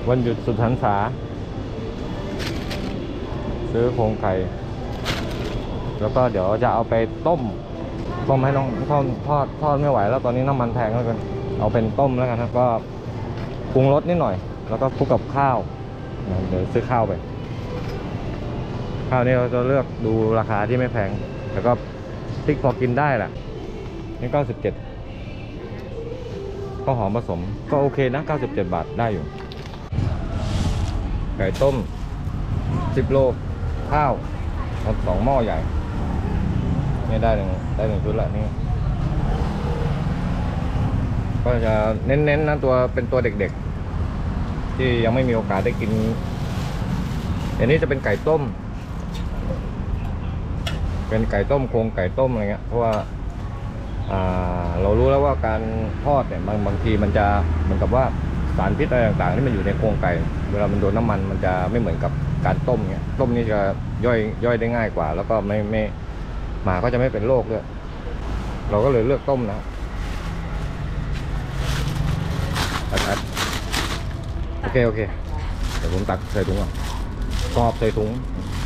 วันหยุดสุดพรรษาซื้อโครงไก่แล้วก็เดี๋ยวจะเอาไปต้มให้น้องทอดไม่ไหวแล้วตอนนี้น้ำมันแพงแล้วกันเอาเป็นต้มแล้วกันครับก็ปรุงรสนิดหน่อยแล้วก็คลุกกับข้าวเดี๋ยวซื้อข้าวไปข้าวนี้เราจะเลือกดูราคาที่ไม่แพงแล้วก็พริกพอกินได้แหละนี่97ก็หอมผสมก็โอเคนะ97 บาทได้อยู่ไก่ต้ม10 โลข้าว2 หม้อใหญ่นี่ได้หนึ่งชุดละนี่ก็จะเน้นนะตัวเป็นตัวเด็กๆที่ยังไม่มีโอกาสได้กินอันนี้จะเป็นไก่ต้มโครงไก่ต้มอะไรเงี้ยเพราะว่าเรารู้แล้วว่าการทอดเนี่ยบางทีมันจะเหมือนกับว่าสารพิษอะไรต่างๆที่มันอยู่ในโครงไก่เวลามันโดนน้ำมันมันจะไม่เหมือนกับการต้มเงี้ยต้มนี่จะย่อยได้ง่ายกว่าแล้วก็ไม่หมาก็จะไม่เป็นโรคด้วยเราก็เลยเลือกต้มนะโอเคเดี๋ยวผมตักใส่ถุงก่อนกรอบใส่ถุง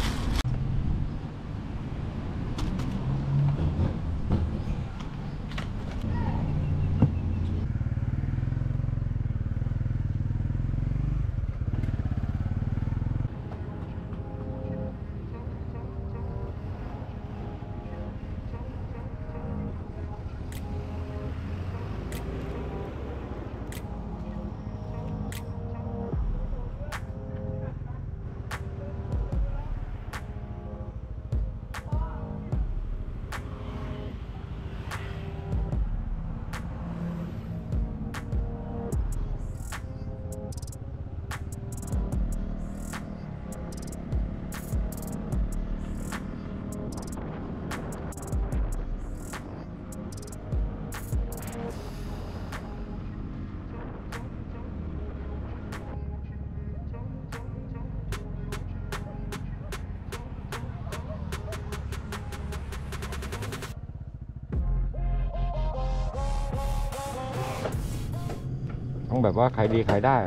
ต้องแบบว่าขายดีขายได้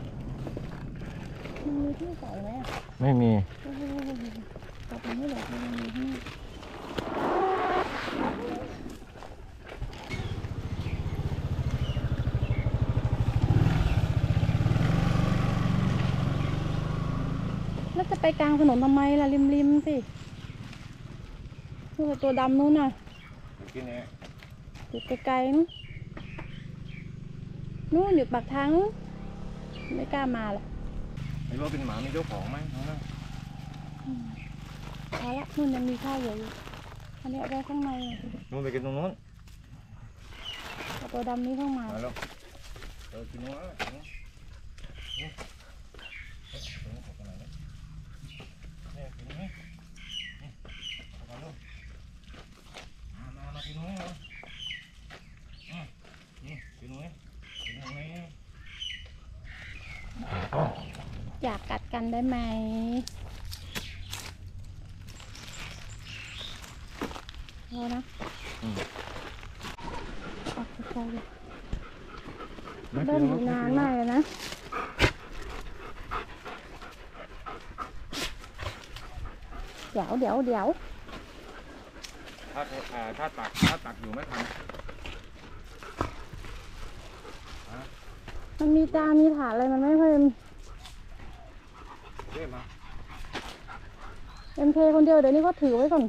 มีที่ใส่ไหมไม่มีตัดไม่เหลือที่มีที่แล้วจะไปกลางถนนทำไมล่ะริมสินู่นตัวดำนู้นน่ะอยู่ไกลๆนู้นอยู่ปากทางนู้นไม่กล้ามาหรอกไม่รู้เป็นหมามีเจ้าของไหมน้องเอาละนู่นยังมีข้าวอยู่อันนี้เอาไว้ข้างในนู่นไปกินตรงนู้นเอาตัวดำนี้เข้ามาแล้วกินนู้นอยากกัดกันได้ไหมรอนะออกไปเลยเดินอยู่นานมากเลยนะเดี๋ยวถ้าตักอยู่ไม่ทันมันมีจานมีถาดอะไรมันไม่เพิ่มเอ็มเคคนเดียวเดี๋ยวนี้ก็ถือไว้ก่อน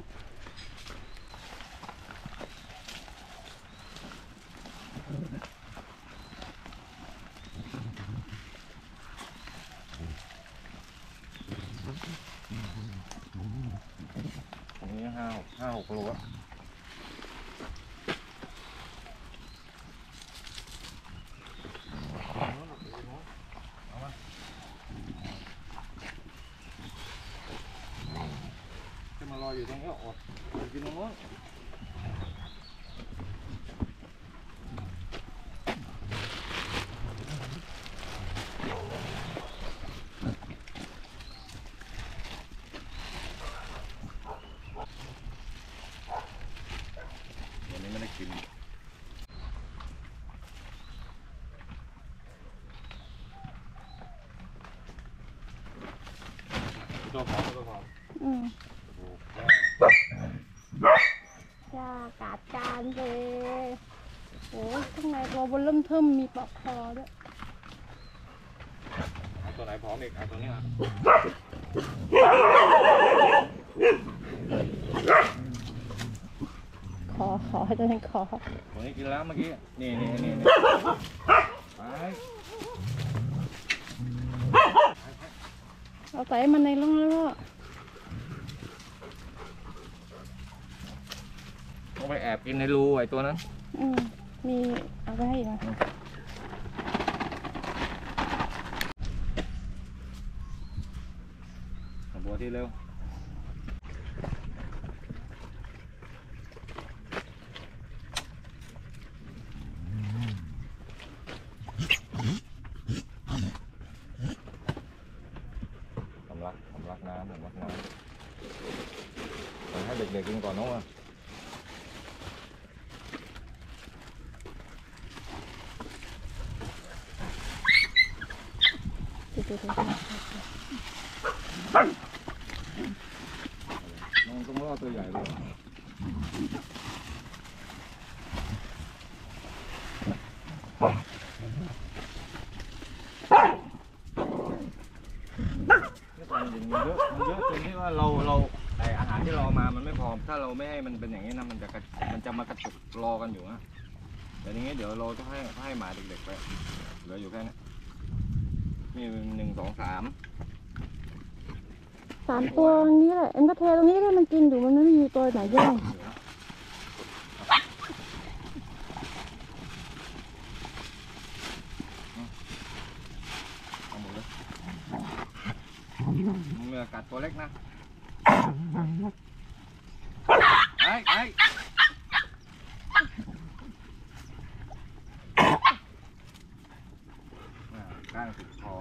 อันนี้5-6 โลจะมารออยู่ตรงนี้อดกินตรงนู้นวันนี้ไม่ได้กิน เตัวผอมตัวผอมจ้ากาดจานเลยโอ้ยข้างในตัวบนเริ่มเทิมมีปลอกคอด้วยเอาตัวไหนผอมอีกเอาตัวนี้มาขอให้ตัวนี้ขอตัวนี้กินแล้วเมื่อกี้นี่ไปเอาใส่มันในร่องแล้วก็ต้องไปแอบกินในรูไอ้ตัวนั้นมีเอาไปให้อีกนะบัวที่เร็วสำลักน้ำให้เด็กๆกินก่อนน้องอ่ะน้องต้องรอตัวใหญ่เลยมันเยอะจนที่ว่าเราไออาหารที่เรามามันไม่พอถ้าเราไม่ให้มันเป็นอย่างนี้นะมันจะมากระจุกรอกันอยู่นะแต่ทีนี้เดี๋ยวเราจะให้หมาเด็กๆไปเหลืออยู่แค่นี้มี1 2 3 3 ตัวตรงนี้แหละเอ็มก็เทตรงนี้ให้มันกินอยู่มันไม่มีตัวไหนแย่งเอาหมดเลยเมื่อกัดตัวเล็กนะไอ้ก้างติดคอ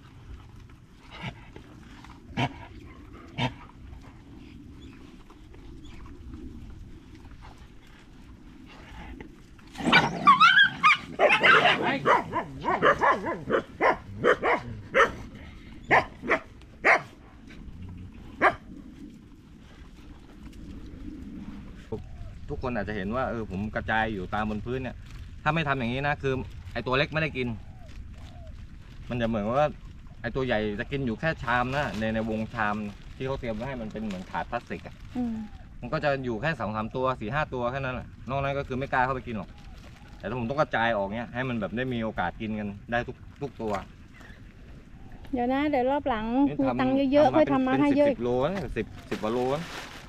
ทุกคนอาจจะเห็นว่าผมกระจายอยู่ตามบนพื้นเนี่ยถ้าไม่ทำอย่างนี้นะคือไอตัวเล็กไม่ได้กินมันจะเหมือนว่าไอตัวใหญ่จะกินอยู่แค่ชามนะในวงชามที่เขาเตรียมไว้ให้มันเป็นเหมือนถาดพลาสติกอ่ะมันก็จะอยู่แค่2 3 ตัว4 5 ตัวแค่นั้นแหละนอกนั้นก็คือไม่กล้าเข้าไปกินหรอกแต่ถ้าผมต้องกระจายออกเนี่ยให้มันแบบได้มีโอกาสกินกันได้ทุกตัวเดี๋ยวนะเดี๋ยวรอบหลังมีตังค์เยอะๆค่อยทำมาให้เยอะ 10 โลนะ10 กว่าโลนะ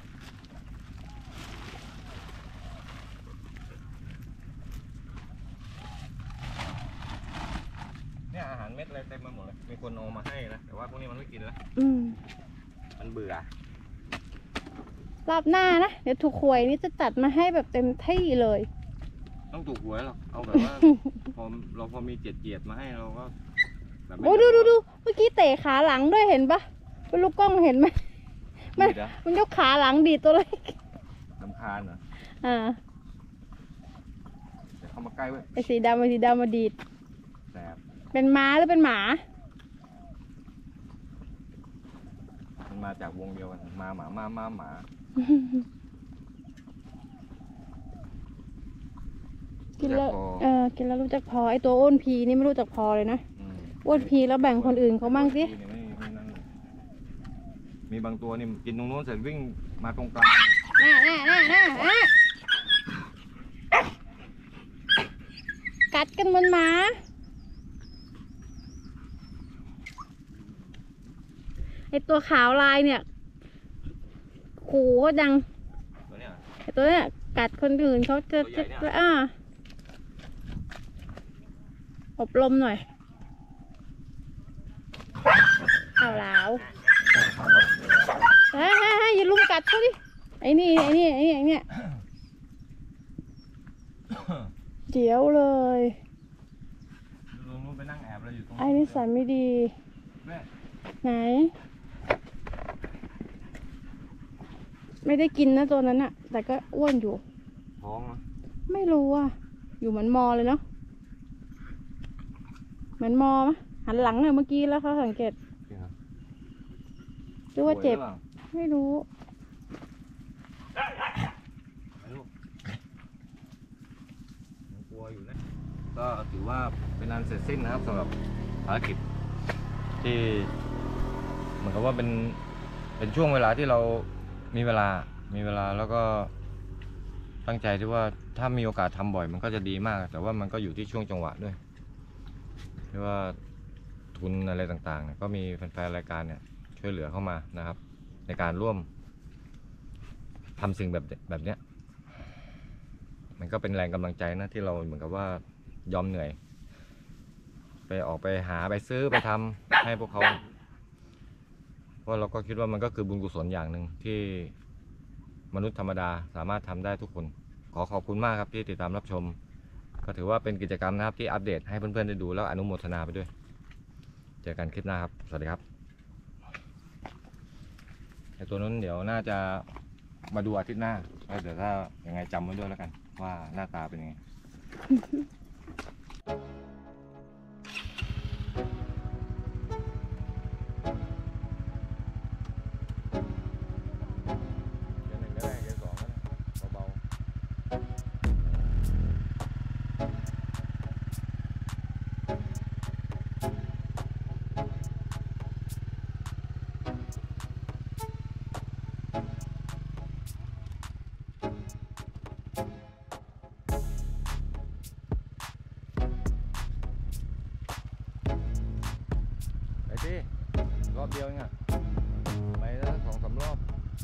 เนี่ยอาหารเม็ดอะไรเต็มไปหมดเลยมีคนเอามาให้นะแต่ว่าพวกนี้มันไม่กินแล้วมันเบื่อรอบหน้านะเดี๋ยวถูกหวยนี่จะจัดมาให้แบบเต็มที่เลยต้องถูกหวยหรอกเอาแบบว่า พอมีเจียดมาให้เราก็แบบโอ้ดูเมื่อกี้เตะขาหลังด้วยเห็นปะเป็นลูกกล้องเห็นไหมมันยกขาหลังดีตัวเล็กรำคาญเหรอเดี๋ยวเข้ามาใกล้เว้ยไอ้สีดำมาดีดแสบเป็นม้าหรือเป็นหมามันมาจากวงเดียวกันมาหมากินแล้วกินแล้วรู้จักพอไอตัวอ้วนพีนี่ไม่รู้จักพอเลยนะอ้วนพีแล้วแบ่งคนอื่นเขาบ้างสิมีบางตัวนี่กินตรงโน้นเสร็จวิ่งมาตรงกลางกัดกันเหมือนหมาไอตัวขาวลายเนี่ยขู่ก็ดังไอตัวเนี้ยกัดคนอื่นเขาจะอบรมหน่อยเอาแล้วอย่าลุมกัดเขาดิไอ้นี่เดี๋ยวเลยลุงไปนั่งแอบเลยอยู่ตรงไอ้นี่สันไม่ดีไหนไม่ได้กินนะตัวนั้นอะแต่ก็อ้วนอยู่ท้องไม่รู้อ่ะอยู่เหมือนมอเลยเนาะเหมือนมอมะหันหลังเลยเมื่อกี้แล้วเขาสังเกตหรือว่าเจ็บป่วยหรือปล่าไม่รู้ไม่รู้ยังกลัวอยู่นะก็ถือว่าเป็นอันเสร็จสิ้นนะครับสำหรับภารกิจที่เหมือนกับว่าเป็นช่วงเวลาที่เรามีเวลาแล้วก็ตั้งใจที่ว่าถ้ามีโอกาสทำบ่อยมันก็จะดีมากแต่ว่ามันก็อยู่ที่ช่วงจังหวะด้วยที่ว่าทุนอะไรต่างๆก็มีแฟนๆรายการเนี่ยช่วยเหลือเข้ามานะครับ ในการร่วมทำสิ่งแบบเนี้ยมันก็เป็นแรงกำลังใจนะที่เราเหมือนกับว่ายอมเหนื่อยไปออกไปหาไปซื้อไปทำให้พวกเขาเพราะเราก็คิดว่ามันก็คือบุญกุศลอย่างหนึ่งที่มนุษย์ธรรมดาสามารถทำได้ทุกคนขอขอบคุณมากครับที่ติดตามรับชมก็ถือว่าเป็นกิจกรรมนะครับที่อัปเดตให้เพื่อนๆได้ดูแล้วอนุโมทนาไปด้วยเจอกันคลิปหน้าครับสวัสดีครับไอตัวนั้นเดี๋ยวน่าจะมาดูอาทิตย์หน้าแล้วเดี๋ยวถ้ายังไงจำไว้ด้วยแล้วกันว่าหน้าตาเป็นยังไง เกียร์หนึ่งก็ได้เกียร์สองก็ได้เบาๆไปสิรอบเดียวเองอะไปแล้ว2-3 รอบ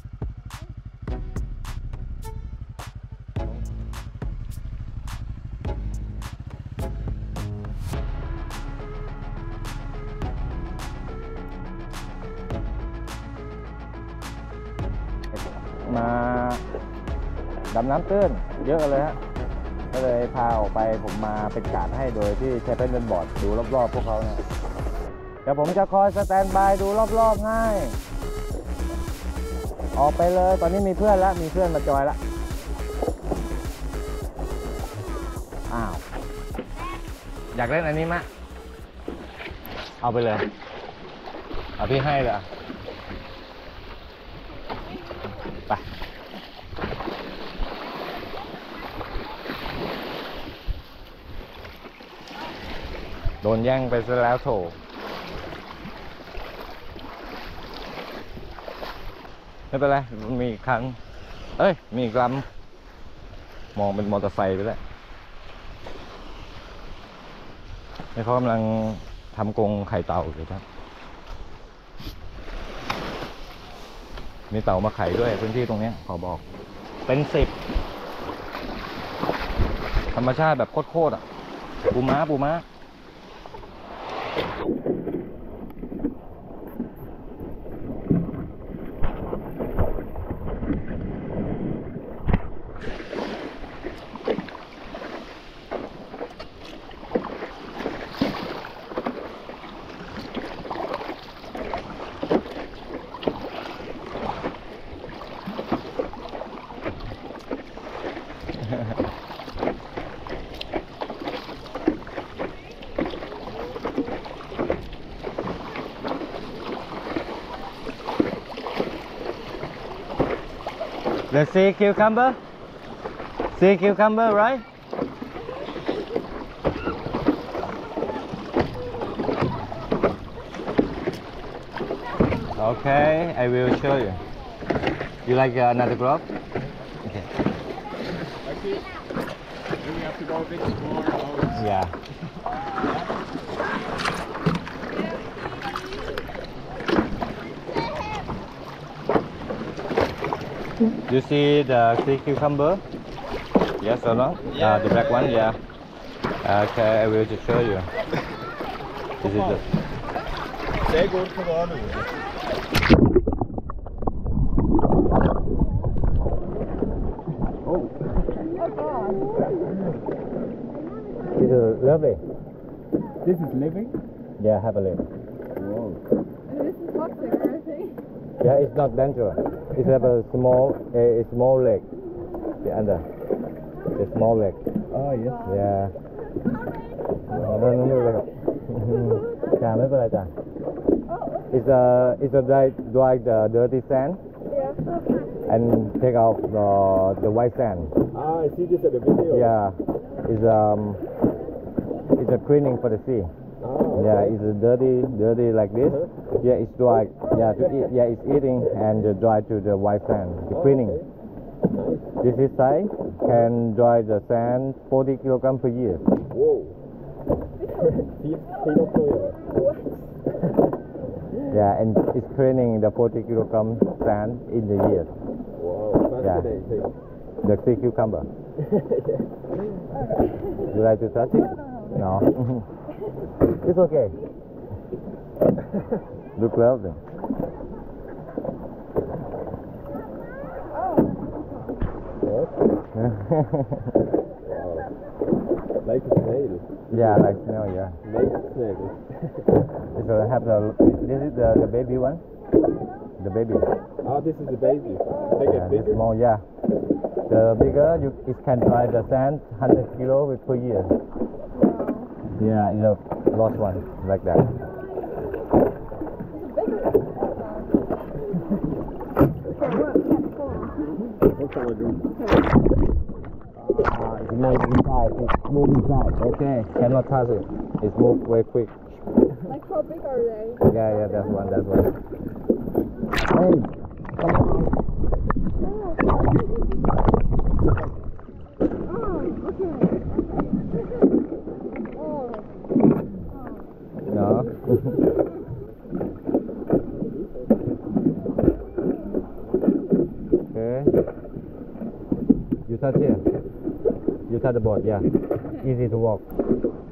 มาดำน้ำตื้นเยอะเลยฮะก็เลยพาออกไปผมมาเป็นการ์ดให้โดยที่ใช้เป็นบอร์ดดูรอบๆพวกเขาเนี่ยเดี๋ยวผมจะคอยสแตนบายดูรอบๆให้ออกไปเลยตอนนี้มีเพื่อนแล้วมีเพื่อนมาจอยแล้วอ้าวอยากเล่นอันนี้มะเอาไปเลยเอาพี่ให้เลยไปโดนแย่งไปซะแล้วโถไม่เป็นไรมันมีอีกครั้งเอ้ยมีอีกลำมองเป็นมอเตอร์ไซค์ไปแล้วนี่เขากำลังทำกรงไข่เต่าอยู่ครับมีเต่ามาไข่ด้วยพื้นที่ตรงนี้ขอบอกเป็น10ธรรมชาติแบบโคตรๆอ่ะปูม้าThe sea cucumber? Sea cucumber, right? Okay, I will show you. You like another glove? Okay. Okay. Do we have to go a bit more? Yeah. You see the sea cucumber? Yes or no? Yeah, The black one, yeah. Okay, I will just show you. This is the Sehr gut geworden. Oh. This is lovely. This is living? Yeah, have a look. Whoa. This is toxic, I think. Yeah, it's not dangerous. It's have a small leg. The under. The small leg. Oh, yes. Yeah. นั่นไม่เป็นไรครับ จ้าไม่เป็นไรจ้า It's a dry the dirty sand and take out the white sand. Ah, I see this at the video. Yeah, it's a cleaning for the sea. Ah, okay. Yeah, it's dirty like this. Yeah, it's dry. Yeah, to eat. Yeah, it's eating and dry to the white sand. The cleaning. This is size can dry the sand 40 kilogram per year. Whoa. Clean up oil. Yeah, and it's cleaning the 40 kilogram sand in the year. Wow, fascinating. The sea cucumber. You like to touch it? No. It's okay. Look well then. What? Wow. Like a snail. Yeah, like snail, yeah. Like a snail. This is the baby one. The baby. Ah, this is the baby. They Yeah, get the bigger. small, yeah. The bigger, it can dry the sand 100 kilo per year. Yeah, it's a large one, like that. What shall I do? It's move inside. It's move inside. Okay. Cannot touch it. It's move very quick. Like how big are they? Yeah, that's one. Hey, come on. No. Okay. You touch here. You touch the board, yeah. Easy to walk.